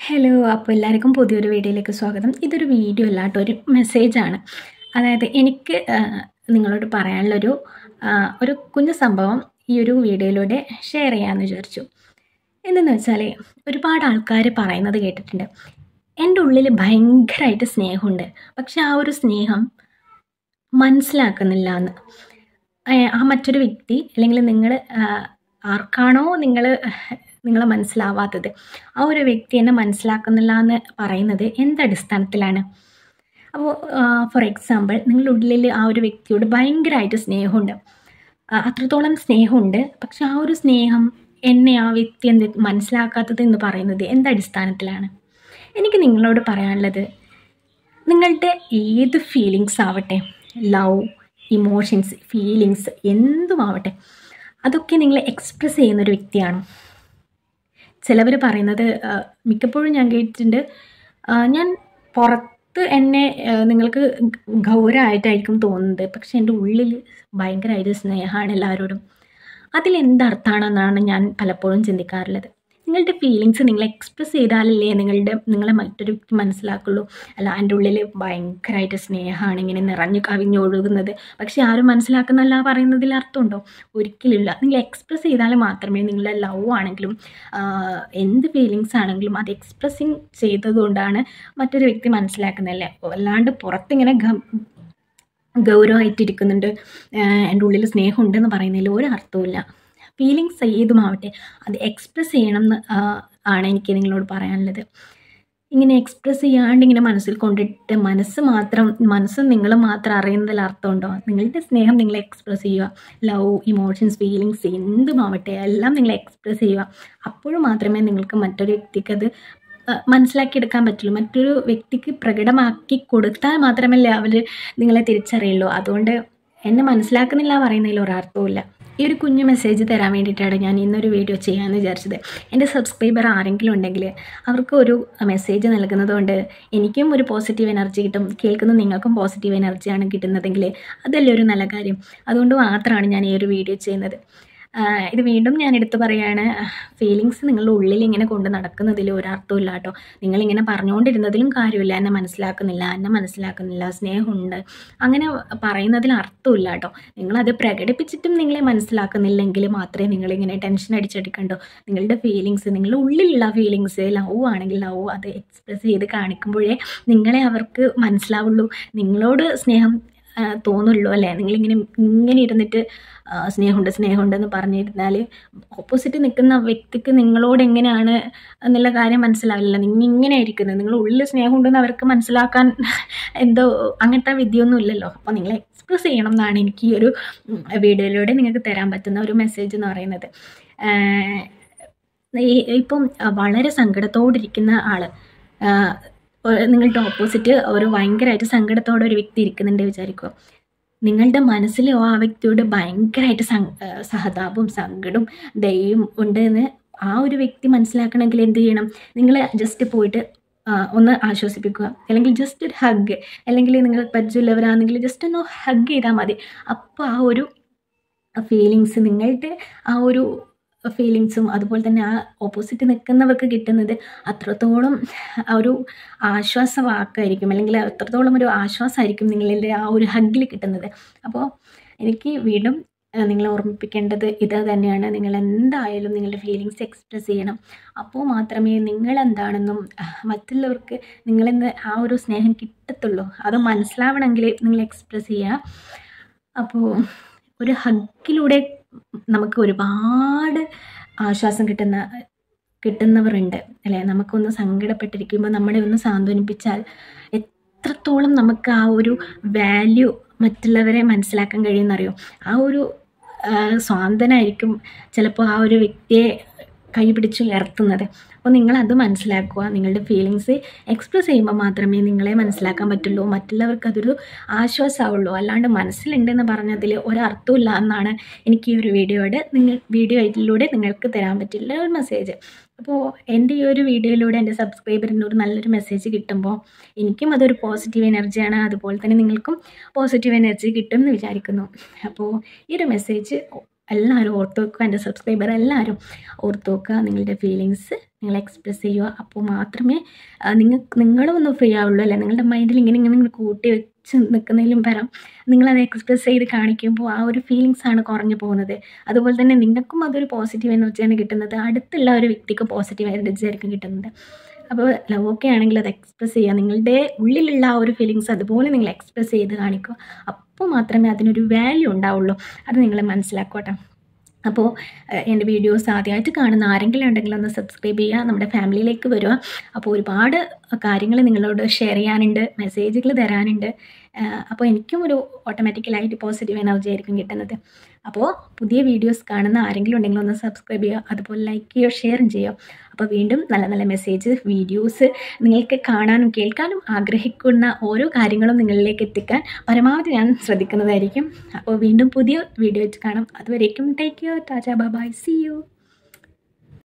Hello. അപ്പോൾ എല്ലാവർക്കും പുതിയൊരു വീഡിയോയിലേക്ക് സ്വാഗതം. ഇതൊരു വീഡിയോ അല്ല കേട്ടോ, ഒരു മെസ്സേജാണ്. അതായത് എനിക്ക് നിങ്ങളോട് പറയാനുള്ളൊരു ഒരു കുഞ്ഞു സംഭവം ഈ ഒരു വീഡിയോയിലൂടെ ഷെയർ ചെയ്യാമെന്ന് വിചാരിച്ചു. എന്തെന്ന് വെച്ചാൽ, ഒരുപാട് ആൾക്കാർ പറയുന്നത് കേട്ടിട്ടുണ്ട്, എൻ്റെ ഉള്ളിൽ ഭയങ്കരമായിട്ട് സ്നേഹമുണ്ട്, പക്ഷെ ആ ഒരു സ്നേഹം മനസ്സിലാക്കുന്നില്ല എന്ന്. ആ മറ്റൊരു വ്യക്തി അല്ലെങ്കിൽ നിങ്ങൾ ആർക്കാണോ നിങ്ങളെ മനസ്സിലാവാത്തത്, ആ ഒരു വ്യക്തി എന്നെ മനസ്സിലാക്കുന്നില്ല എന്ന് പറയുന്നത് എന്തടിസ്ഥാനത്തിലാണ്? അപ്പോൾ ഫോർ എക്സാമ്പിൾ, നിങ്ങളുടെ ഉള്ളിൽ ആ ഒരു വ്യക്തിയോട് ഭയങ്കരമായിട്ട് സ്നേഹമുണ്ട്, അത്രത്തോളം സ്നേഹമുണ്ട്, പക്ഷെ ആ ഒരു സ്നേഹം എന്നെ ആ വ്യക്തി മനസ്സിലാക്കാത്തത് എന്ന് പറയുന്നത് എന്തടിസ്ഥാനത്തിലാണ്? എനിക്ക് നിങ്ങളോട് പറയാനുള്ളത്, നിങ്ങളുടെ ഏത് ഫീലിങ്സ് ആവട്ടെ, ലവ്, ഇമോഷൻസ്, ഫീലിങ്സ് എന്തുമാവട്ടെ, അതൊക്കെ നിങ്ങൾ എക്സ്പ്രസ് ചെയ്യുന്നൊരു വ്യക്തിയാണോ? ചിലവർ പറയുന്നത് മിക്കപ്പോഴും ഞാൻ കേട്ടിട്ടുണ്ട്, ഞാൻ പുറത്ത് എന്നെ നിങ്ങൾക്ക് ഗൗരവമായിട്ടായിരിക്കും തോന്നുന്നത്, പക്ഷെ എൻ്റെ ഉള്ളിൽ ഭയങ്കരമായിട്ട് സ്നേഹമാണ് എല്ലാവരോടും. അതിലെന്തർത്ഥമാണെന്നാണ് ഞാൻ പലപ്പോഴും ചിന്തിക്കാറുള്ളത്. നിങ്ങളുടെ ഫീലിങ്സ് നിങ്ങൾ എക്സ്പ്രസ് ചെയ്താലല്ലേ നിങ്ങളെ മറ്റൊരു വ്യക്തി മനസ്സിലാക്കുള്ളൂ. അല്ല, എൻ്റെ ഉള്ളിൽ ഭയങ്കരമായിട്ട് സ്നേഹമാണ് ഇങ്ങനെ നിറഞ്ഞു കവിഞ്ഞൊഴുകുന്നത്, പക്ഷെ ആരും മനസ്സിലാക്കുന്നല്ല പറയുന്നതിൽ അർത്ഥമുണ്ടോ? ഒരിക്കലുമില്ല. നിങ്ങൾ എക്സ്പ്രസ് ചെയ്താൽ മാത്രമേ നിങ്ങളുടെ ലവ് ആണെങ്കിലും എന്ത് ഫീലിങ്സ് ആണെങ്കിലും അത് എക്സ്പ്രസിങ് ചെയ്തതുകൊണ്ടാണ് മറ്റൊരു വ്യക്തി മനസ്സിലാക്കുന്നതല്ലേ. അല്ലാണ്ട് പുറത്തിങ്ങനെ ഗൗരവമായിട്ടിരിക്കുന്നുണ്ട്, എൻ്റെ ഉള്ളിൽ സ്നേഹമുണ്ടെന്ന് പറയുന്നതിൽ ഒരു അർത്ഥവുമില്ല. ഫീലിങ്സ് ഏതുമാവട്ടെ, അത് എക്സ്പ്രസ് ചെയ്യണം എന്ന് ആണ് എനിക്ക് നിങ്ങളോട് പറയാനുള്ളത്. ഇങ്ങനെ എക്സ്പ്രസ് ചെയ്യാണ്ട് ഇങ്ങനെ മനസ്സിൽ കൊണ്ടിട്ട് മനസ്സും നിങ്ങൾ മാത്രം അറിയുന്നതിൽ അർത്ഥമുണ്ടോ? നിങ്ങളുടെ സ്നേഹം നിങ്ങൾ എക്സ്പ്രസ് ചെയ്യുക. ലവ്, ഇമോഷൻസ്, ഫീലിങ്സ് എന്തുമാവട്ടെ എല്ലാം നിങ്ങൾ എക്സ്പ്രസ് ചെയ്യുക. അപ്പോഴും മാത്രമേ നിങ്ങൾക്ക് മറ്റൊരു വ്യക്തിക്ക് അത് മനസ്സിലാക്കിയെടുക്കാൻ പറ്റുള്ളൂ. മറ്റൊരു വ്യക്തിക്ക് പ്രകടമാക്കി കൊടുത്താൽ മാത്രമല്ലേ അവർ നിങ്ങളെ തിരിച്ചറിയുള്ളൂ. അതുകൊണ്ട് എന്നെ മനസ്സിലാക്കുന്നില്ല പറയുന്നതിൽ ഒരർത്ഥവുമില്ല. ഈ ഒരു കുഞ്ഞു മെസ്സേജ് തരാൻ വേണ്ടിയിട്ടാണ് ഞാൻ ഇന്നൊരു വീഡിയോ ചെയ്യാമെന്ന് വിചാരിച്ചത്. എൻ്റെ സബ്സ്ക്രൈബർ ആരെങ്കിലും ഉണ്ടെങ്കിൽ അവർക്ക് ഒരു മെസ്സേജ് നൽകുന്നത് കൊണ്ട് എനിക്കും ഒരു പോസിറ്റീവ് എനർജി കിട്ടും, കേൾക്കുന്ന നിങ്ങൾക്കും പോസിറ്റീവ് എനർജിയാണ് കിട്ടുന്നതെങ്കിൽ അതല്ലേ ഒരു നല്ല കാര്യം. അതുകൊണ്ട് മാത്രമാണ് ഞാൻ ഈ ഒരു വീഡിയോ ചെയ്യുന്നത്. ഇത് വീണ്ടും ഞാൻ എടുത്തു പറയുകയാണ്, ഫീലിങ്സ് നിങ്ങളുടെ ഉള്ളിൽ ഇങ്ങനെ കൊണ്ട് നടക്കുന്നതിൽ ഒരർത്ഥമില്ല കേട്ടോ. നിങ്ങളിങ്ങനെ പറഞ്ഞുകൊണ്ടിരുന്നതിലും കാര്യമില്ല. എന്നെ മനസ്സിലാക്കുന്നില്ല, സ്നേഹമുണ്ട്, അങ്ങനെ പറയുന്നതിൽ അർത്ഥമില്ല കേട്ടോ. നിങ്ങളത് പ്രകടിപ്പിച്ചിട്ടും നിങ്ങളെ മനസ്സിലാക്കുന്നില്ലെങ്കിൽ മാത്രമേ നിങ്ങളിങ്ങനെ ടെൻഷൻ അടിച്ചെടുക്കണ്ടോ. നിങ്ങളുടെ ഫീലിങ്സ്, നിങ്ങളുടെ ഉള്ളിലുള്ള ഫീലിങ്സ്, ലവ് ആണെങ്കിൽ ലവ് അത് എക്സ്പ്രസ് ചെയ്ത് കാണിക്കുമ്പോഴേ നിങ്ങളെ അവർക്ക് മനസ്സിലാവുള്ളൂ, നിങ്ങളോട് സ്നേഹം തോന്നുള്ളൂ അല്ലേ. ഇങ്ങനെ ഇരുന്നിട്ട് സ്നേഹമുണ്ടെന്ന് പറഞ്ഞിരുന്നാൽ ഓപ്പോസിറ്റ് നിൽക്കുന്ന വ്യക്തിക്ക് നിങ്ങളോട് എങ്ങനെയാണ് എന്നുള്ള കാര്യം മനസ്സിലാവില്ല. ഇങ്ങനെ ഇരിക്കുന്നത്, നിങ്ങളുടെ ഉള്ളിൽ സ്നേഹമുണ്ടെന്ന് അവർക്ക് മനസ്സിലാക്കാൻ എന്തോ അങ്ങനത്തെ വിദ്യയൊന്നും ഇല്ലല്ലോ. അപ്പോൾ നിങ്ങൾ എക്സ്പ്രസ് ചെയ്യണം എന്നാണ് എനിക്ക് ഈ ഒരു വീഡിയോയിലൂടെ നിങ്ങൾക്ക് തരാൻ പറ്റുന്ന ഒരു മെസ്സേജ് എന്ന് പറയുന്നത്. ഇപ്പം വളരെ സങ്കടത്തോടിരിക്കുന്ന ആൾ, നിങ്ങളുടെ ഓപ്പോസിറ്റ് ഒരു ഭയങ്കരമായിട്ട് സങ്കടത്തോടെ ഒരു വ്യക്തി ഇരിക്കുന്നുണ്ട് വിചാരിക്കുക. നിങ്ങളുടെ മനസ്സിൽ ആ വ്യക്തിയോട് ഭയങ്കരമായിട്ട് സഹതാപവും സങ്കടവും ദയയും ഉണ്ട് എന്ന് ആ ഒരു വ്യക്തി മനസ്സിലാക്കണമെങ്കിൽ എന്ത് ചെയ്യണം? നിങ്ങൾ ജസ്റ്റ് പോയിട്ട് ഒന്ന് ആശ്വസിപ്പിക്കുക, അല്ലെങ്കിൽ ജസ്റ്റ് ഒരു ഹഗ്, അല്ലെങ്കിൽ നിങ്ങൾ പരിചയമുള്ളവരാണെങ്കിൽ ജസ്റ്റ് ഒന്ന് ഹഗ് ചെയ്താൽ മതി. അപ്പോൾ ആ ഒരു ഫീലിങ്സ്, നിങ്ങളുടെ ആ ഒരു ഫീലിങ്സും അതുപോലെ തന്നെ ആ ഓപ്പോസിറ്റ് നിൽക്കുന്നവർക്ക് കിട്ടുന്നത് അത്രത്തോളം ഒരു ആശ്വാസവാക്കായിരിക്കും, അല്ലെങ്കിൽ അത്രത്തോളം ഒരു ആശ്വാസമായിരിക്കും നിങ്ങളുടെ ആ ഒരു ഹഗ്ഗിൽ കിട്ടുന്നത്. അപ്പോൾ എനിക്ക് വീണ്ടും നിങ്ങളെ ഓർമ്മിപ്പിക്കേണ്ടത് ഇത് തന്നെയാണ്. നിങ്ങൾ എന്തായാലും നിങ്ങളുടെ ഫീലിങ്സ് എക്സ്പ്രസ് ചെയ്യണം. അപ്പോൾ മാത്രമേ നിങ്ങളെന്താണെന്നും മറ്റുള്ളവർക്ക് നിങ്ങളെന്ന് ആ ഒരു സ്നേഹം കിട്ടത്തുള്ളൂ. അത് മനസ്സിലാവണമെങ്കിൽ നിങ്ങൾ എക്സ്പ്രസ് ചെയ്യുക. അപ്പോൾ ഒരു ഹഗ്ഗിലൂടെ നമുക്ക് ഒരുപാട് ആശ്വാസം കിട്ടുന്നവരുണ്ട് അല്ലേ. നമുക്കൊന്ന് സങ്കടപ്പെട്ടിരിക്കുമ്പോൾ നമ്മളെ ഒന്ന് സാന്ത്വനിപ്പിച്ചാൽ എത്രത്തോളം നമുക്ക് ആ ഒരു വാല്യൂ മറ്റുള്ളവരെ മനസ്സിലാക്കാൻ കഴിയുമെന്നറിയോ. ആ ഒരു സ്വാന്തനായിരിക്കും ചിലപ്പോൾ ആ ഒരു വ്യക്തിയെ കൈ പിടിച്ച് ഉയർത്തുന്നത്. അപ്പോൾ നിങ്ങളത് മനസ്സിലാക്കുക. നിങ്ങളുടെ ഫീലിങ്സ് എക്സ്പ്രസ് ചെയ്യുമ്പോൾ മാത്രമേ നിങ്ങളെ മനസ്സിലാക്കാൻ പറ്റുള്ളൂ, മറ്റുള്ളവർക്ക് അതൊരു ആശ്വാസമാവുള്ളൂ. അല്ലാണ്ട് മനസ്സിലുണ്ടെന്ന് പറഞ്ഞതിൽ ഒരർത്ഥമില്ല എന്നാണ് എനിക്ക് ഈ ഒരു വീഡിയോയിലൂടെ നിങ്ങൾക്ക് തരാൻ പറ്റില്ല ഒരു മെസ്സേജ്. അപ്പോൾ എൻ്റെ ഈ ഒരു വീഡിയോയിലൂടെ എൻ്റെ സബ്സ്ക്രൈബറിന് ഒരു നല്ലൊരു മെസ്സേജ് കിട്ടുമ്പോൾ എനിക്കും അതൊരു പോസിറ്റീവ് എനർജിയാണ്. അതുപോലെ തന്നെ നിങ്ങൾക്കും പോസിറ്റീവ് എനർജി കിട്ടും എന്ന് വിചാരിക്കുന്നു. അപ്പോൾ ഈ ഒരു മെസ്സേജ് എല്ലാവരും ഓർത്ത് വെക്കുക. എൻ്റെ സബ്സ്ക്രൈബർ എല്ലാവരും ഓർത്ത് വെക്കുക. നിങ്ങളുടെ ഫീലിങ്സ് നിങ്ങൾ എക്സ്പ്രസ് ചെയ്യുക. അപ്പോൾ മാത്രമേ നിങ്ങളും ഒന്ന് ഫ്രീ ആവുള്ളൂ. അല്ലേ നിങ്ങളുടെ മൈൻഡിൽ ഇങ്ങനെ കൂട്ടി വെച്ച് നിൽക്കുന്നതിലും പരം നിങ്ങളത് എക്സ്പ്രസ് ചെയ്ത് കാണിക്കുമ്പോൾ ആ ഒരു ഫീലിങ്സാണ് കുറഞ്ഞു പോകുന്നത്. അതുപോലെ തന്നെ നിങ്ങൾക്കും അതൊരു പോസിറ്റീവ് എനർജിയാണ് കിട്ടുന്നത്, അടുത്തുള്ള ഒരു വ്യക്തിക്ക് പോസിറ്റീവ് എനർജി ആയിരിക്കും കിട്ടുന്നത്. അപ്പോൾ ലവ് ഒക്കെ ആണെങ്കിൽ അത് എക്സ്പ്രസ് ചെയ്യുക, നിങ്ങളുടെ ഉള്ളിലുള്ള ആ ഒരു ഫീലിങ്സ് അതുപോലെ നിങ്ങൾ എക്സ്പ്രസ് ചെയ്ത് കാണിക്കുക. അപ്പോൾ മാത്രമേ അതിനൊരു വാല്യൂ ഉണ്ടാവുള്ളൂ. അത് നിങ്ങൾ മനസ്സിലാക്കട്ടെ. അപ്പോൾ എൻ്റെ വീഡിയോസ് ആദ്യമായിട്ട് കാണുന്ന ആരെങ്കിലും ഉണ്ടെങ്കിൽ ഒന്ന് സബ്സ്ക്രൈബ് ചെയ്യുക, നമ്മുടെ ഫാമിലിയിലേക്ക് വരിക. അപ്പോൾ ഒരുപാട് കാര്യങ്ങൾ നിങ്ങളോട് ഷെയർ ചെയ്യാനുണ്ട്, മെസ്സേജുകൾ തരാനുണ്ട്. അപ്പോൾ എനിക്കും ഒരു ഓട്ടോമാറ്റിക്കലായിട്ട് പോസിറ്റീവ് എനർജി ആയിരിക്കും കിട്ടുന്നത്. അപ്പോൾ പുതിയ വീഡിയോസ് കാണുന്ന ആരെങ്കിലും ഉണ്ടെങ്കിൽ ഒന്ന് സബ്സ്ക്രൈബ് ചെയ്യുക, അതുപോലെ ലൈക്ക് ചെയ്യുക, ഷെയറും ചെയ്യുക. അപ്പോൾ വീണ്ടും നല്ല നല്ല മെസ്സേജ് വീഡിയോസ് നിങ്ങൾക്ക് കാണാനും കേൾക്കാനും ആഗ്രഹിക്കുന്ന ഓരോ കാര്യങ്ങളും നിങ്ങളിലേക്ക് എത്തിക്കാൻ പരമാവധി ഞാൻ ശ്രദ്ധിക്കുന്നതായിരിക്കും. അപ്പോൾ വീണ്ടും പുതിയ വീഡിയോ വെച്ച് കാണാം. അതുവരേക്കും take care, tata, bye bye, see U.